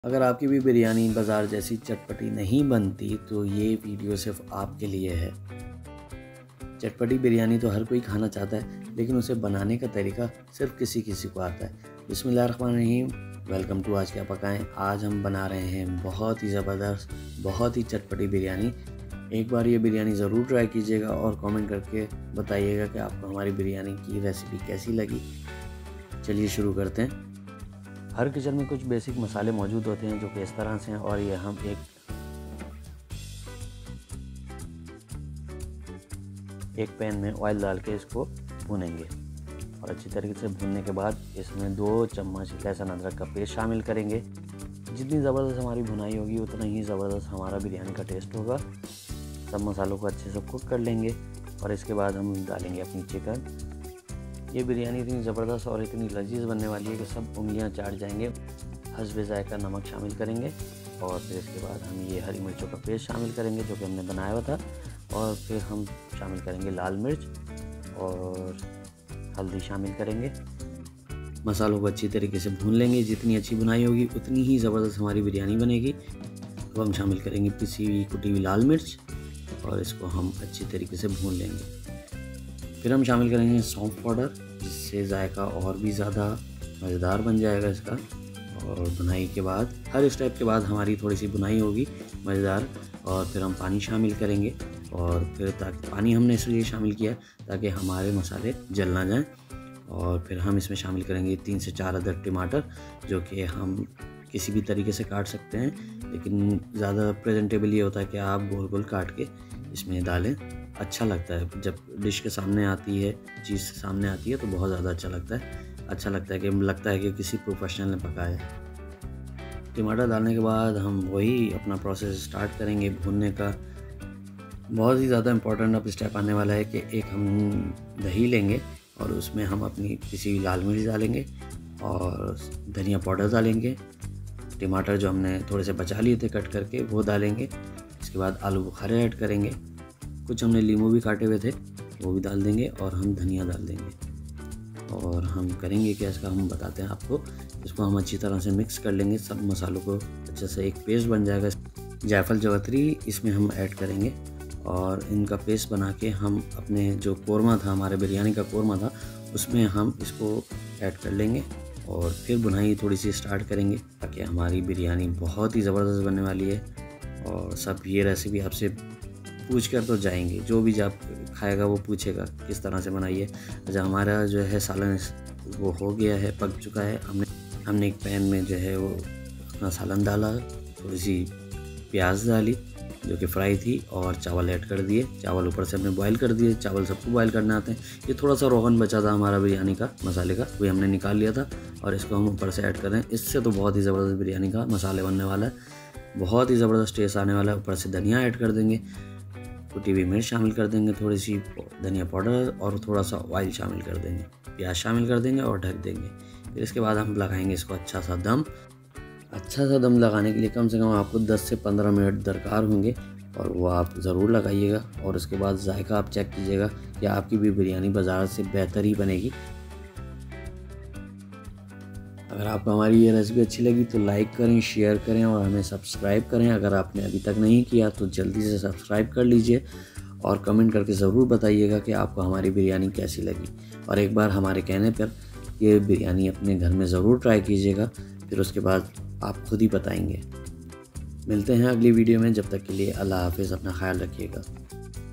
अगर आपकी भी बिरयानी बाज़ार जैसी चटपटी नहीं बनती तो ये वीडियो सिर्फ आपके लिए है। चटपटी बिरयानी तो हर कोई खाना चाहता है, लेकिन उसे बनाने का तरीका सिर्फ किसी किसी को आता है। बिस्मिल्लाहिर्रहमानिर्रहीम, वेलकम टू आज क्या पकाएं। आज हम बना रहे हैं बहुत ही ज़बरदस्त, बहुत ही चटपटी बिरयानी। एक बार ये बिरयानी ज़रूर ट्राई कीजिएगा और कमेंट करके बताइएगा कि आपको हमारी बिरयानी की रेसिपी कैसी लगी। चलिए शुरू करते हैं। हर किचन में कुछ बेसिक मसाले मौजूद होते हैं जो कि इस तरह से हैं, और ये हम एक पैन में ऑयल डाल के इसको भूनेंगे। और अच्छी तरीके से भूनने के बाद इसमें 2 चम्मच लहसुन अदरक का पेस्ट शामिल करेंगे। जितनी ज़बरदस्त हमारी भुनाई होगी उतना ही ज़बरदस्त हमारा बिरयानी का टेस्ट होगा। सब मसालों को अच्छे से कुक कर लेंगे और इसके बाद हम डालेंगे अपनी चिकन। ये बिरयानी इतनी ज़बरदस्त और इतनी लजीज बनने वाली है कि सब उंगलियां चाट जाएंगे। हस्बे ज़ायका नमक शामिल करेंगे और फिर इसके बाद हम ये हरी मिर्चों का पेस्ट शामिल करेंगे जो कि हमने बनाया हुआ था, और फिर हम शामिल करेंगे लाल मिर्च और हल्दी शामिल करेंगे। मसालों को अच्छी तरीके से भून लेंगे। जितनी अच्छी बुनाई होगी उतनी ही ज़बरदस्त हमारी बिरयानी बनेगी। तो हम शामिल करेंगे पिसी हुई कुटी हुई लाल मिर्च और इसको हम अच्छी तरीके से भून लेंगे। फिर हम शामिल करेंगे सौंफ पाउडर, जिससे जायका और भी ज़्यादा मज़ेदार बन जाएगा इसका। और बुनाई के बाद हर स्टेप के बाद हमारी थोड़ी सी बुनाई होगी मज़ेदार, और फिर हम पानी शामिल करेंगे। और फिर ताकि पानी हमने इसलिए शामिल किया ताकि हमारे मसाले जल ना जाएं। और फिर हम इसमें शामिल करेंगे 3 से 4 अदद टमाटर, जो कि हम किसी भी तरीके से काट सकते हैं, लेकिन ज़्यादा प्रेजेंटेबल ये होता है कि आप गोल गोल काट के इसमें डालें। अच्छा लगता है जब डिश के सामने आती है, चीज़ सामने आती है तो बहुत ज़्यादा अच्छा लगता है कि किसी प्रोफेशनल ने पकाया है। टमाटर डालने के बाद हम वही अपना प्रोसेस स्टार्ट करेंगे भूनने का। बहुत ही ज़्यादा इम्पोर्टेंट अब स्टेप आने वाला है कि एक हम दही लेंगे और उसमें हम अपनी पिसी हुई लाल मिर्च डालेंगे और धनिया पाउडर डालेंगे। टमाटर जो हमने थोड़े से बचा लिए थे कट करके वो डालेंगे। इसके बाद आलू बुखारे ऐड करेंगे। कुछ हमने नींबू भी काटे हुए थे वो भी डाल देंगे, और हम धनिया डाल देंगे। और हम करेंगे क्या इसका हम बताते हैं आपको। इसको हम अच्छी तरह से मिक्स कर लेंगे, सब मसालों को अच्छे से एक पेस्ट बन जाएगा। जायफल जवतरी इसमें हम ऐड करेंगे और इनका पेस्ट बना के हम अपने जो कोरमा था, हमारे बिरयानी का कोरमा था, उसमें हम इसको ऐड कर लेंगे। और फिर बुनाई थोड़ी सी स्टार्ट करेंगे ताकि हमारी बिरयानी बहुत ही ज़बरदस्त बनने वाली है। और सब ये रेसिपी आपसे पूछ कर तो जाएंगे, जो भी जब खाएगा वो पूछेगा किस तरह से बनाइए। अच्छा, हमारा जो है सालन वो हो गया है, पक चुका है। हमने एक पैन में जो है वो अपना सालन डाला, थोड़ी सी प्याज डाली जो कि फ्राई थी, और चावल ऐड कर दिए। चावल ऊपर से हमने बॉईल कर दिए। चावल सबको बॉईल करने आते हैं। ये थोड़ा सा रोगन बचा था हमारा बिरयानी का मसाले का, वो हमने निकाल लिया था और इसको हम ऊपर से ऐड कर रहे हैं। इससे तो बहुत ही ज़बरदस्त बिरयानी का मसाले बनने वाला है, बहुत ही ज़बरदस्त टेस्ट आने वाला है। ऊपर से धनिया ऐड कर देंगे, कुटी हुई मिर्च शामिल कर देंगे, थोड़ी सी धनिया पाउडर और थोड़ा सा ऑयल शामिल कर देंगे, प्याज शामिल कर देंगे और ढक देंगे। फिर इसके बाद हम लगाएंगे इसको अच्छा सा दम लगाने के लिए कम से कम आपको 10 से 15 मिनट दरकार होंगे, और वो आप ज़रूर लगाइएगा। और उसके बाद जायका आप चेक कीजिएगा कि आपकी भी बिरयानी बाज़ार से बेहतर ही बनेगी। अगर आपको हमारी ये रेसिपी अच्छी लगी तो लाइक करें, शेयर करें और हमें सब्सक्राइब करें। अगर आपने अभी तक नहीं किया तो जल्दी से सब्सक्राइब कर लीजिए, और कमेंट करके ज़रूर बताइएगा कि आपको हमारी बिरयानी कैसी लगी। और एक बार हमारे कहने पर ये बिरयानी अपने घर में ज़रूर ट्राई कीजिएगा, फिर उसके बाद आप खुद ही बताएंगे। मिलते हैं अगली वीडियो में, जब तक के लिए अल्लाह हाफ़िज़, अपना ख्याल रखिएगा।